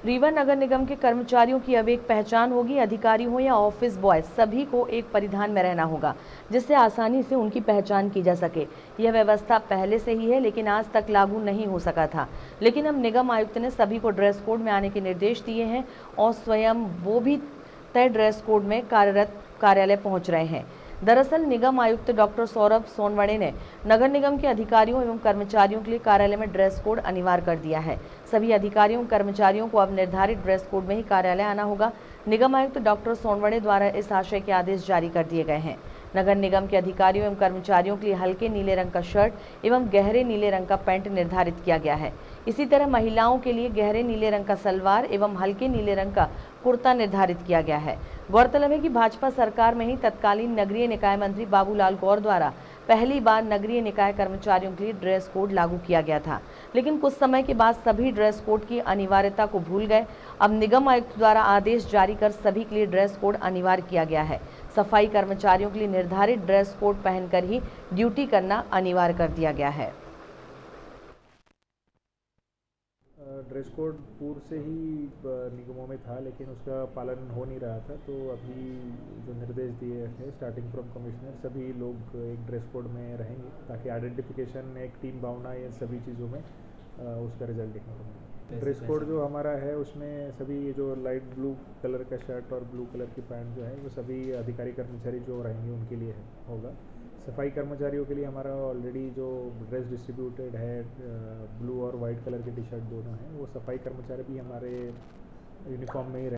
रीवा नगर निगम के कर्मचारियों की अब एक पहचान होगी। अधिकारी हो या ऑफिस बॉय, सभी को एक परिधान में रहना होगा, जिससे आसानी से उनकी पहचान की जा सके। यह व्यवस्था पहले से ही है, लेकिन आज तक लागू नहीं हो सका था। लेकिन अब निगम आयुक्त ने सभी को ड्रेस कोड में आने के निर्देश दिए हैं और स्वयं वो भी तय ड्रेस कोड में कार्यरत कार्यालय पहुंच रहे हैं। दरअसल निगम आयुक्त डॉक्टर सौरभ सोनवणे ने नगर निगम के अधिकारियों एवं कर्मचारियों के लिए कार्यालय में ड्रेस कोड अनिवार्य कर दिया है। सभी अधिकारियों एवं कर्मचारियों को अब निर्धारित ड्रेस कोड में ही कार्यालय आना होगा। निगम आयुक्त डॉक्टर सोनवणे द्वारा इस आशय के आदेश जारी कर दिए गए हैं। नगर निगम के अधिकारियों एवं कर्मचारियों के लिए हल्के नीले रंग का शर्ट एवं गहरे नीले रंग का पैंट निर्धारित किया गया है। इसी तरह महिलाओं के लिए गहरे नीले रंग का सलवार एवं हल्के नीले रंग का कुर्ता निर्धारित किया गया है। गौरतलब है कि भाजपा सरकार में ही तत्कालीन नगरीय निकाय मंत्री बाबूलाल गौर द्वारा पहली बार नगरीय निकाय कर्मचारियों के लिए ड्रेस कोड लागू किया गया था, लेकिन कुछ समय के बाद सभी ड्रेस कोड की अनिवार्यता को भूल गए। अब निगम आयुक्त द्वारा आदेश जारी कर सभी के लिए ड्रेस कोड अनिवार्य किया गया है। सफाई कर्मचारियों के लिए निर्धारित ड्रेस कोड पहनकर ही ड्यूटी करना अनिवार्य कर दिया गया है। ड्रेस कोड पूर्व से ही निगमों में था, लेकिन उसका पालन हो नहीं रहा था। तो अभी जो निर्देश दिए हैं स्टार्टिंग फ्रॉम कमिश्नर, सभी लोग एक ड्रेस कोड में रहेंगे ताकि आइडेंटिफिकेशन, एक टीम भावना, ये सभी चीज़ों में उसका रिजल्ट दिखने को मिले। ड्रेस कोड जो हमारा है उसमें सभी जो लाइट ब्लू कलर का शर्ट और ब्लू कलर की पैंट जो है वो सभी अधिकारी कर्मचारी जो रहेंगे उनके लिए होगा। सफाई कर्मचारियों के लिए हमारा ऑलरेडी जो ड्रेस डिस्ट्रीब्यूटेड है, ब्लू और वाइट कलर के टी शर्ट दोनों हैं, वो सफाई कर्मचारी भी हमारे यूनिफॉर्म में ही